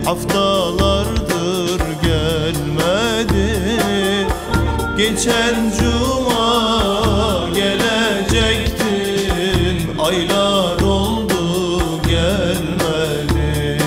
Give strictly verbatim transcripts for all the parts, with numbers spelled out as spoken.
haftalardır gelmedi. Geçen cuma gelecektin, aylar oldu gelmedi.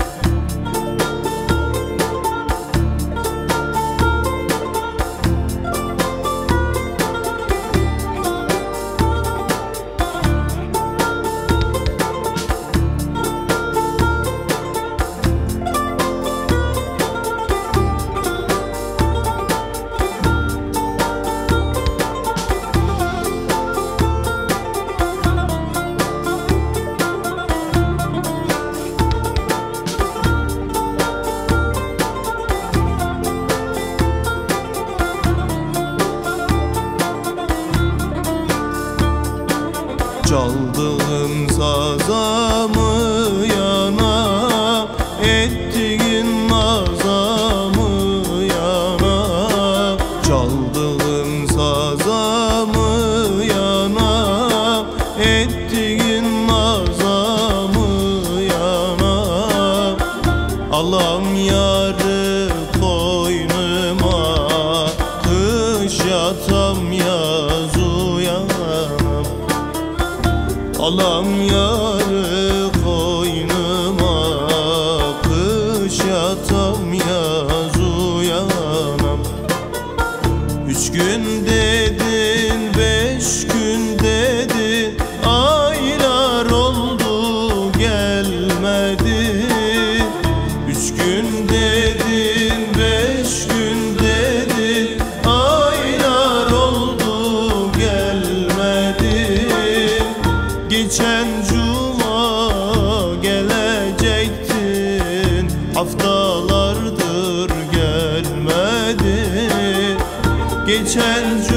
Çaldığın saza mı yana, ettiğin naza mı yana? Çaldığın saza mı yana, ettiğin naza mı yana? Alam yarı koynuma, kış yatam yaz uyanam. Alam yarı koynuma, kış yatam yaz uyanam. Üç gün dedin, beş gün dedin, aylar oldu gelmedi. Üç gün dedin, beş gün dedin, aylar oldu gelmedi. Geçen cuma gelecektin, haftalardır gelmedi. Geçen